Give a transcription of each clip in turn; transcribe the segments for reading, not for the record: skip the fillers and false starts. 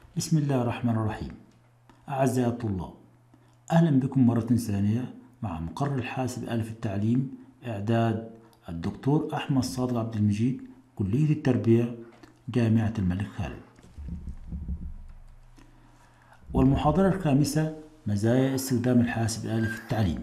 بسم الله الرحمن الرحيم. أعزائي الطلاب، أهلا بكم مرة ثانية مع مقرر الحاسب آلة في التعليم، إعداد الدكتور أحمد صادق عبد المجيد، كلية التربية، جامعة الملك خالد. والمحاضرة الخامسة: مزايا استخدام الحاسب الآلي في التعليم.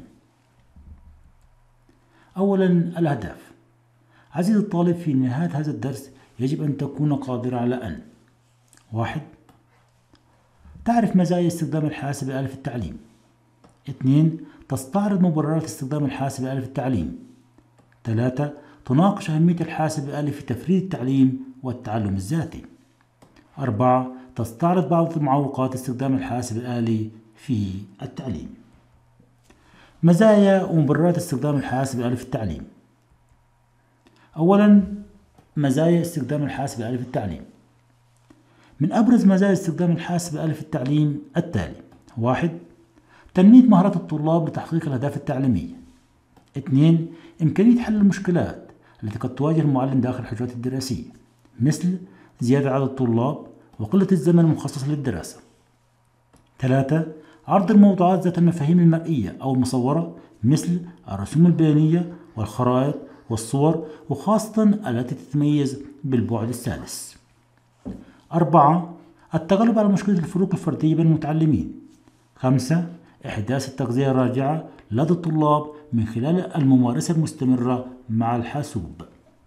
أولا، الأهداف. عزيزي الطالب، في نهاية هذا الدرس يجب أن تكون قادرا على أن: 1. تعرف مزايا استخدام الحاسب الآلي في التعليم. 2. تستعرض مبررات استخدام الحاسب الآلي في التعليم. 3. تناقش أهمية الحاسب الآلي في تفريد التعليم والتعلم الذاتي. 4. تستعرض بعض معوقات استخدام الحاسب الآلي في التعليم. مزايا ومبررات استخدام الحاسب الآلي في التعليم. أولا، مزايا استخدام الحاسب الآلي في التعليم. من أبرز مزايا استخدام الحاسب الآلي في التعليم التالي: 1. تنمية مهارات الطلاب لتحقيق الأهداف التعليمية. 2. إمكانية حل المشكلات التي قد تواجه المعلم داخل الحجرات الدراسية، مثل زيادة عدد الطلاب وقلة الزمن المخصص للدراسة. 3. عرض الموضوعات ذات المفاهيم المرئية أو المصورة، مثل الرسوم البيانية والخرائط والصور، وخاصة التي تتميز بالبعد الثالث. 4. التغلب على مشكلة الفروق الفردية بين المتعلمين. 5. إحداث التغذية الراجعة لدى الطلاب من خلال الممارسة المستمرة مع الحاسوب.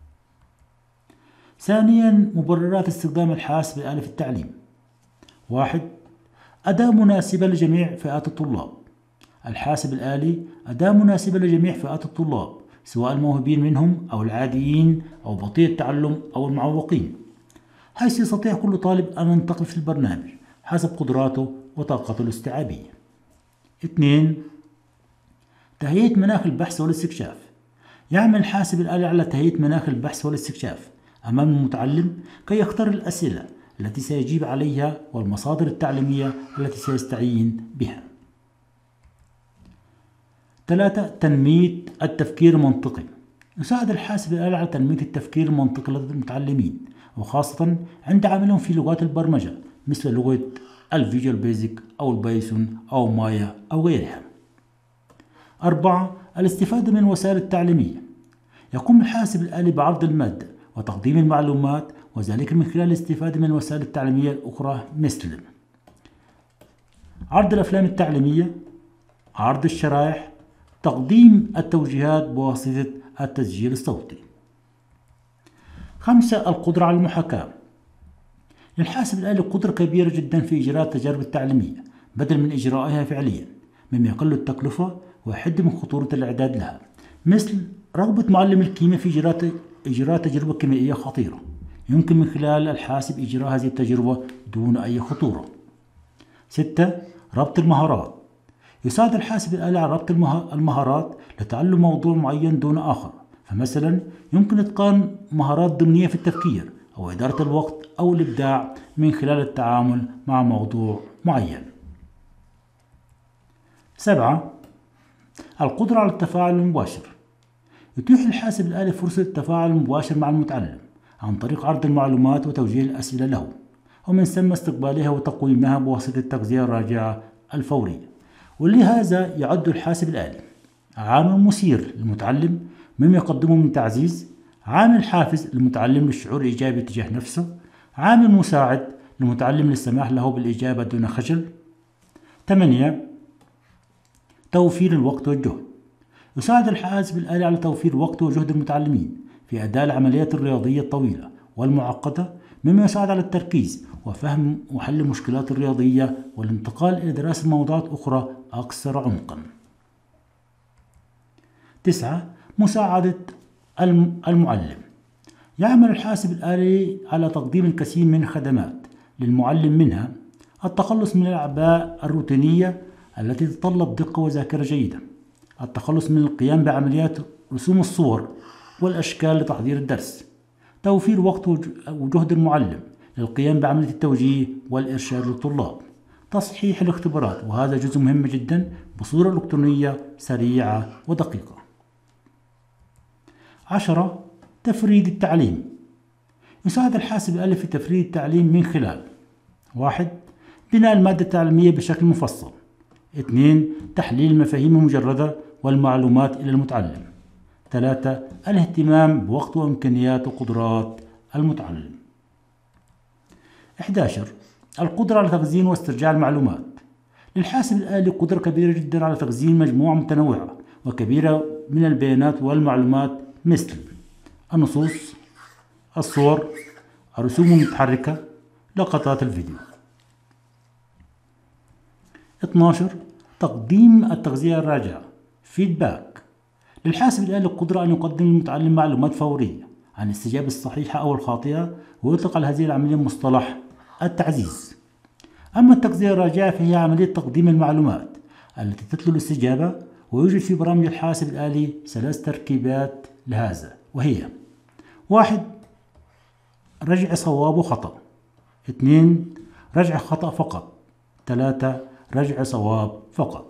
ثانيا، مبررات استخدام الحاسب الآلي في التعليم. 1. أداة مناسبة لجميع فئات الطلاب. الحاسب الآلي أداة مناسبة لجميع فئات الطلاب، سواء الموهوبين منهم أو العاديين أو بطيء التعلم أو المعوقين، حيث يستطيع كل طالب أن ينتقل في البرنامج حسب قدراته وطاقته الاستيعابية. 2. تهيئة مناخ البحث والاستكشاف. يعمل الحاسب الآلي على تهيئة مناخ البحث والاستكشاف أمام المتعلم كي يختار الأسئلة التي سيجيب عليها والمصادر التعليمية التي سيستعين بها. 3. تنمية التفكير المنطقي. يساعد الحاسب الآلي على تنمية التفكير المنطقي لدى المتعلمين، وخاصة عند عملهم في لغات البرمجة مثل لغة الفيجوال بيزك أو البايثون أو مايا أو غيرها. 4. الاستفادة من الوسائل التعليمية. يقوم الحاسب الآلي بعرض المادة وتقديم المعلومات، وذلك من خلال الاستفادة من الوسائل التعليمية الأخرى، مثل عرض الأفلام التعليمية، عرض الشرائح، تقديم التوجيهات بواسطة التسجيل الصوتي. 5. القدرة على المحاكاة. للحاسب الآلي قدرة كبيرة جدا في إجراء التجارب التعليمية بدل من إجرائها فعليا، مما يقل التكلفة ويحد من خطورة الإعداد لها، مثل رغبة معلم الكيمياء في إجراء تجربة كيميائية خطيرة. يمكن من خلال الحاسب إجراء هذه التجربة دون أي خطورة. 6. ربط المهارات. يساعد الحاسب الآلي على ربط المهارات لتعلم موضوع معين دون آخر، فمثلا يمكن إتقان مهارات ضمنية في التفكير أو إدارة الوقت أو الإبداع من خلال التعامل مع موضوع معين. 7. القدرة على التفاعل المباشر. يتيح الحاسب الآلي فرصة التفاعل المباشر مع المتعلم عن طريق عرض المعلومات وتوجيه الأسئلة له، ومن ثم استقبالها وتقويمها بواسطة التغذية الراجعة الفورية. ولهذا يعد الحاسب الآلي عامل مثير للمتعلم، مما يقدمه من تعزيز، عامل حافز للمتعلم للشعور الإيجابي تجاه نفسه، عامل مساعد للمتعلم للسماح له بالإجابة دون خجل. 8. توفير الوقت والجهد. يساعد الحاسب الآلي على توفير وقت وجهد المتعلمين في أداء العمليات الرياضية الطويلة والمعقدة، مما يساعد على التركيز وفهم وحل المشكلات الرياضية والانتقال إلى دراسة موضوعات أخرى أكثر عمقا. 9. مساعدة المعلم. يعمل الحاسب الآلي على تقديم الكثير من الخدمات للمعلم، منها التخلص من الأعباء الروتينية التي تتطلب دقة وذاكرة جيدة، التخلص من القيام بعمليات رسوم الصور والأشكال لتحضير الدرس، توفير وقت وجهد المعلم للقيام بعملية التوجيه والإرشاد للطلاب، تصحيح الاختبارات، وهذا جزء مهم جدا، بصورة إلكترونية سريعة ودقيقة. 10. تفريد التعليم. يساعد الحاسب الآلي في تفريد التعليم من خلال: 1. بناء المادة التعليمية بشكل مفصل. 2. تحليل المفاهيم المجردة والمعلومات إلى المتعلم. 3. الاهتمام بوقت وإمكانيات وقدرات المتعلم. 11. القدرة على تخزين واسترجاع المعلومات. للحاسب الآلي قدرة كبيرة جدا على تخزين مجموعة متنوعة وكبيرة من البيانات والمعلومات مثل النصوص، الصور، الرسوم المتحركة، لقطات الفيديو. 12. تقديم التغذية الراجعة فيدباك. للحاسب الآلي القدرة أن يقدم للمتعلم معلومات فورية عن الاستجابة الصحيحة أو الخاطئة، ويطلق على هذه العملية مصطلح التعزيز. أما التغذية الراجعة فهي عملية تقديم المعلومات التي تتلو الاستجابة، ويوجد في برامج الحاسب الآلي 3 تركيبات لهذا، وهي: 1. رجع صواب وخطأ. 2. رجع خطأ فقط. 3. رجع صواب فقط.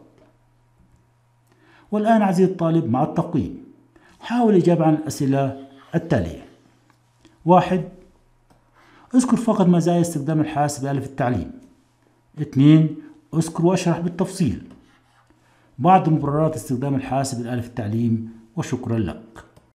والآن عزيزي الطالب مع التقييم، حاول الإجابة عن الأسئلة التالية. 1. اذكر فقط مزايا استخدام الحاسب الآلي في التعليم. 2. اذكر واشرح بالتفصيل بعض مبررات استخدام الحاسب الآلي في التعليم، وشكرا لك.